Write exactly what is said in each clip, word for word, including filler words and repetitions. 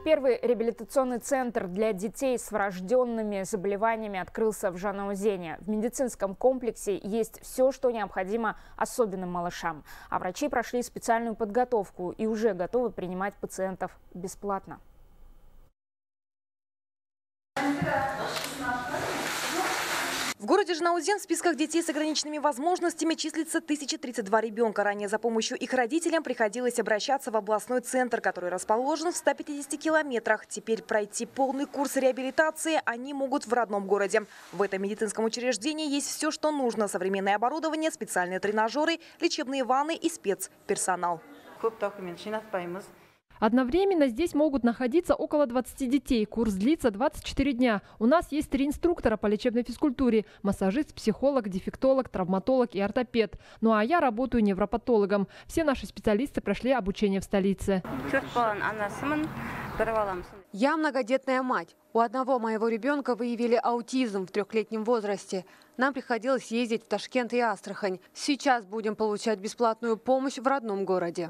Первый реабилитационный центр для детей с врожденными заболеваниями открылся в Жанаузене. В медицинском комплексе есть все, что необходимо особенным малышам. А врачи прошли специальную подготовку и уже готовы принимать пациентов бесплатно. В городе Жанаузен в списках детей с ограниченными возможностями числится тысяча тридцать два ребенка. Ранее за помощью их родителям приходилось обращаться в областной центр, который расположен в ста пятидесяти километрах. Теперь пройти полный курс реабилитации они могут в родном городе. В этом медицинском учреждении есть все, что нужно. Современное оборудование, специальные тренажеры, лечебные ванны и спецперсонал. Одновременно здесь могут находиться около двадцати детей. Курс длится двадцать четыре дня. У нас есть три инструктора по лечебной физкультуре – массажист, психолог, дефектолог, травматолог и ортопед. Ну а я работаю невропатологом. Все наши специалисты прошли обучение в столице. Я многодетная мать. У одного моего ребенка выявили аутизм в трехлетнем возрасте. Нам приходилось ездить в Ташкент и Астрахань. Сейчас будем получать бесплатную помощь в родном городе.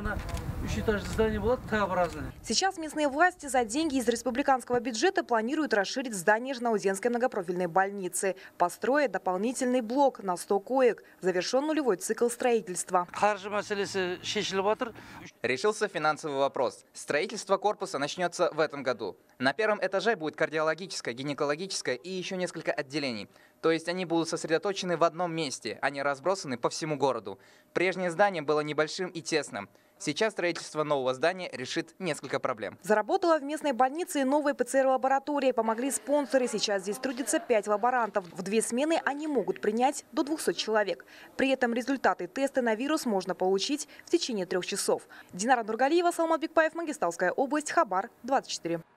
Сейчас местные власти за деньги из республиканского бюджета планируют расширить здание Жанаузенской многопрофильной больницы. Построят дополнительный блок на сто коек. Завершен нулевой цикл строительства. Решился финансовый вопрос. Строительство корпуса начнется в этом году. На первом этаже будет кардиологическое, гинекологическое и еще несколько отделений. То есть они будут сосредоточены в одном месте, а не разбросаны по всему городу. Прежнее здание было небольшим и тесным. Сейчас строительство нового здания решит несколько проблем. Заработала в местной больнице и новая ПЦР-лаборатория. Помогли спонсоры. Сейчас здесь трудится пять лаборантов. В две смены они могут принять до двухсот человек. При этом результаты теста на вирус можно получить в течение трех часов. Динара Нургалиева, Салмат Бекбаев, Мангистауская область, Хабар, двадцать четыре.